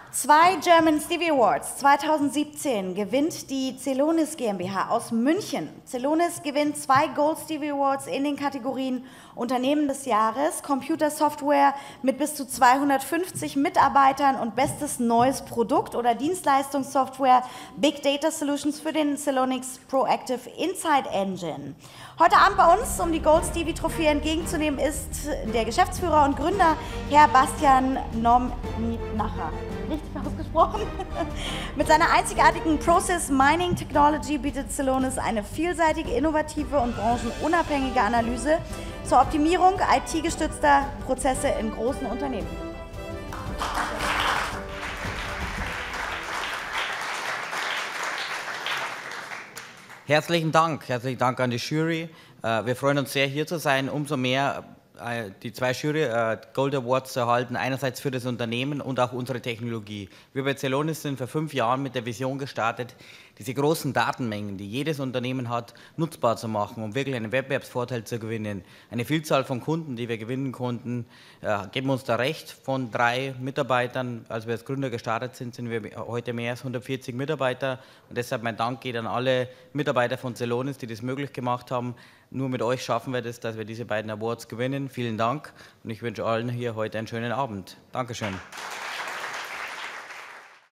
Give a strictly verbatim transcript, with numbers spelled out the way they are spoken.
zwei German Stevie Awards zweitausendsiebzehn gewinnt die Celonis GmbH aus München. Celonis gewinnt zwei Gold Stevie Awards in den Kategorien Unternehmen des Jahres, Computersoftware mit bis zu zweihundertfünfzig Mitarbeitern und bestes neues Produkt oder Dienstleistungssoftware Big Data Solutions für den Celonis Proactive Insight Engine. Heute Abend bei uns, um die Gold Stevie Trophäe entgegenzunehmen, ist der Geschäftsführer und Gründer, Herr Bastian Nomninacher. Richtig ausgesprochen? Mit seiner einzigartigen Process Mining Technology bietet Celonis eine vielseitige, innovative und branchenunabhängige Analyse zur Optimierung I T-gestützter Prozesse in großen Unternehmen. Herzlichen Dank, herzlichen Dank an die Jury. Wir freuen uns sehr, hier zu sein. Umso mehr die zwei Jury Gold Awards zu erhalten, einerseits für das Unternehmen und auch unsere Technologie. Wir bei Celonis sind vor fünf Jahren mit der Vision gestartet, diese großen Datenmengen, die jedes Unternehmen hat, nutzbar zu machen, um wirklich einen Wettbewerbsvorteil zu gewinnen. Eine Vielzahl von Kunden, die wir gewinnen konnten, geben uns da recht. Von drei Mitarbeitern, als wir als Gründer gestartet sind, sind wir heute mehr als hundertvierzig Mitarbeiter. Und deshalb mein Dank geht an alle Mitarbeiter von Celonis, die das möglich gemacht haben. Nur mit euch schaffen wir das, dass wir diese beiden Awards gewinnen. Vielen Dank und ich wünsche allen hier heute einen schönen Abend. Dankeschön.